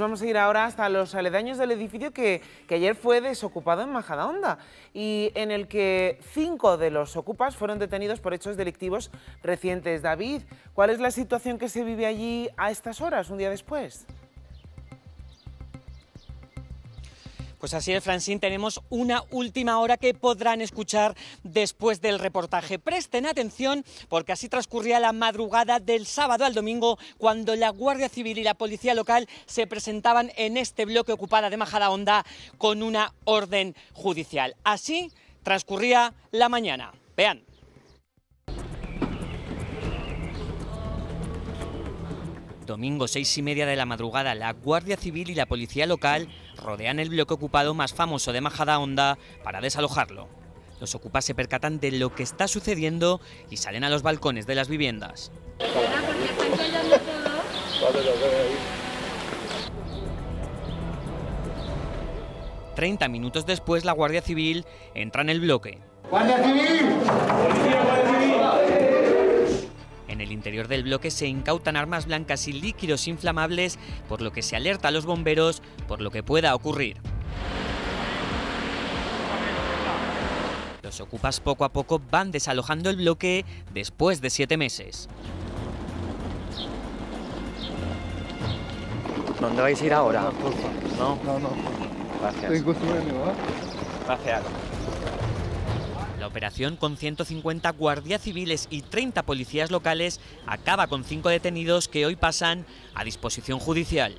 vamos a ir ahora hasta los aledaños del edificio que ayer fue desocupado en Majadahonda y en el que 5 de los ocupas fueron detenidos por hechos delictivos recientes. David, ¿cuál es la situación que se vive allí a estas horas, un día después? Pues así es, Francine, tenemos una última hora que podrán escuchar después del reportaje. Presten atención porque así transcurría la madrugada del sábado al domingo cuando la Guardia Civil y la Policía Local se presentaban en este bloque ocupada de Majadahonda con una orden judicial. Así transcurría la mañana. Vean. Domingo 6:30 de la madrugada, la Guardia Civil y la Policía Local rodean el bloque ocupado más famoso de Majadahonda para desalojarlo. Los ocupas se percatan de lo que está sucediendo y salen a los balcones de las viviendas. 30 minutos después, la Guardia Civil entra en el bloque. ¡Guardia Civil! En el interior del bloque se incautan armas blancas y líquidos inflamables, por lo que se alerta a los bomberos por lo que pueda ocurrir. Los ocupas poco a poco van desalojando el bloque después de 7 meses. ¿Dónde vais a ir ahora? No. Gracias. Gracias. La operación, con 150 guardias civiles y 30 policías locales, acaba con 5 detenidos que hoy pasan a disposición judicial.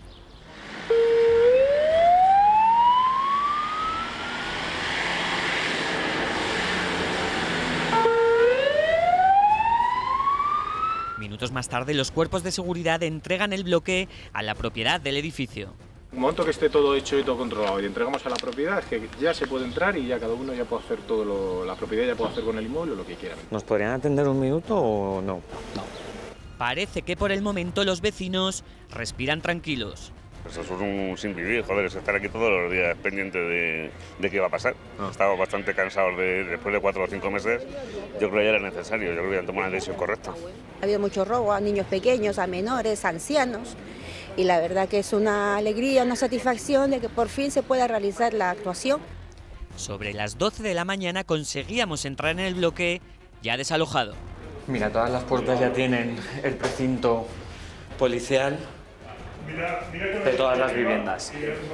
Minutos más tarde, los cuerpos de seguridad entregan el bloque a la propiedad del edificio. En el momento que esté todo hecho y todo controlado y entregamos a la propiedad, es que ya se puede entrar y ya cada uno ya puede hacer todo la propiedad ya puede hacer con el inmueble lo que quiera. ¿Nos podrían atender un minuto o no? No. Parece que por el momento los vecinos respiran tranquilos. Eso es un sin vivir, joder, es estar aquí todos los días pendiente de qué va a pasar. Estamos bastante cansados después de 4 o 5 meses. Yo creo que ya era necesario, yo creo que ya han tomado una decisión correcta. Ha habido mucho robo a niños pequeños, a menores, a ancianos. Y la verdad que es una alegría, una satisfacción de que por fin se pueda realizar la actuación. Sobre las 12 de la mañana conseguíamos entrar en el bloque ya desalojado. Mira, todas las puertas ya tienen el precinto policial de todas las viviendas.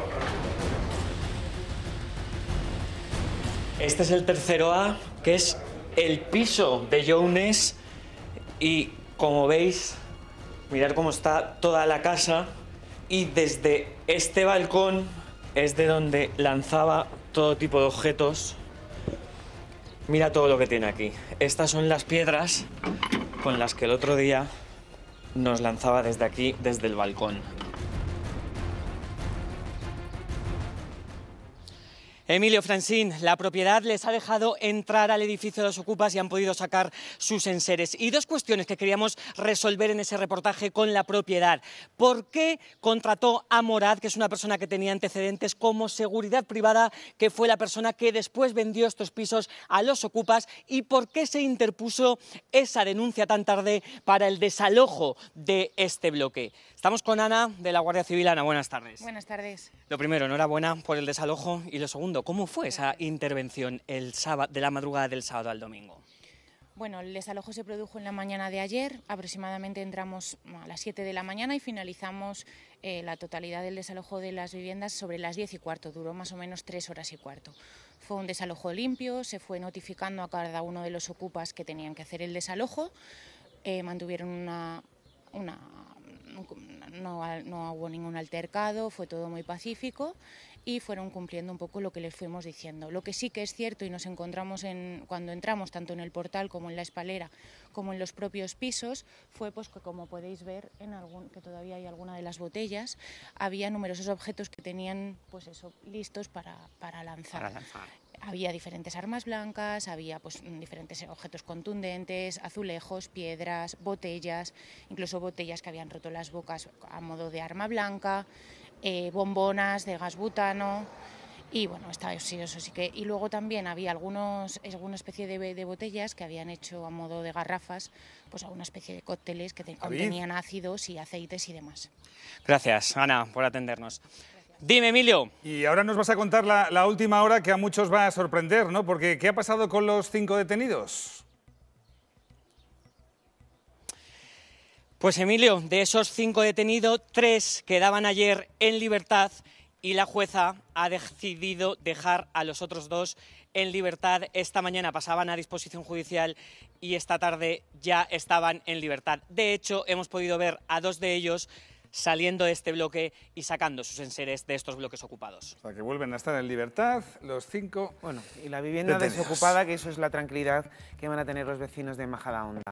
Este es el tercero A, que es el piso de Younes, y como veis, mirad cómo está toda la casa, y desde este balcón es de donde lanzaba todo tipo de objetos. Mira todo lo que tiene aquí. Estas son las piedras con las que el otro día nos lanzaba desde aquí, desde el balcón. Emilio, Francine, la propiedad les ha dejado entrar al edificio de los ocupas y han podido sacar sus enseres. Y 2 cuestiones que queríamos resolver en ese reportaje con la propiedad. ¿Por qué contrató a Morad, que es una persona que tenía antecedentes como seguridad privada, que fue la persona que después vendió estos pisos a los ocupas? ¿Y por qué se interpuso esa denuncia tan tarde para el desalojo de este bloque? Estamos con Ana, de la Guardia Civil. Ana, buenas tardes. Buenas tardes. Lo primero, enhorabuena por el desalojo, y lo segundo, ¿cómo fue esa intervención el sábado, de la madrugada del sábado al domingo? Bueno, el desalojo se produjo en la mañana de ayer, aproximadamente entramos a las 7 de la mañana y finalizamos la totalidad del desalojo de las viviendas sobre las 10:15, duró más o menos 3 horas y cuarto. Fue un desalojo limpio, se fue notificando a cada uno de los ocupas que tenían que hacer el desalojo, mantuvieron no hubo ningún altercado, fue todo muy pacífico y fueron cumpliendo un poco lo que les fuimos diciendo. Lo que sí que es cierto, y nos encontramos cuando entramos tanto en el portal como en la espalera como en los propios pisos, fue pues que, como podéis ver, que todavía hay alguna de las botellas, había numerosos objetos que tenían pues eso, listos para lanzar. Había diferentes armas blancas, había pues diferentes objetos contundentes, azulejos, piedras, botellas, incluso botellas que habían roto las bocas a modo de arma blanca, bombonas de gas butano. Y bueno, eso sí que... Y luego también había alguna especie de botellas que habían hecho a modo de garrafas, pues alguna especie de cócteles que contenían ácidos y aceites y demás. Gracias, Ana, por atendernos. Dime, Emilio. Y ahora nos vas a contar la última hora que a muchos va a sorprender, ¿no? Porque ¿qué ha pasado con los 5 detenidos? Pues Emilio, de esos 5 detenidos, 3 quedaban ayer en libertad y la jueza ha decidido dejar a los otros 2 en libertad. Esta mañana pasaban a disposición judicial y esta tarde ya estaban en libertad. De hecho, hemos podido ver a 2 de ellos saliendo de este bloque y sacando sus enseres de estos bloques ocupados. O sea, que vuelven a estar en libertad los 5. Bueno, y la vivienda desocupada, que eso es la tranquilidad que van a tener los vecinos de Majadahonda.